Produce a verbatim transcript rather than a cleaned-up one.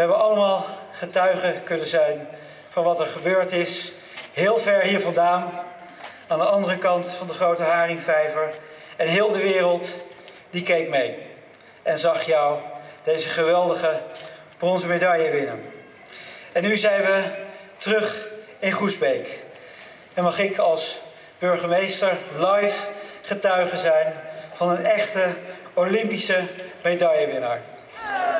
hebben allemaal getuigen kunnen zijn van wat er gebeurd is. Heel ver hier vandaan, aan de andere kant van de grote Haringvijver. En heel de wereld, die keek mee. En zag jou deze geweldige bronzen medaille winnen. En nu zijn we terug in Groesbeek. En mag ik als burgemeester live getuige zijn van een echte Olympische medaillewinnaar.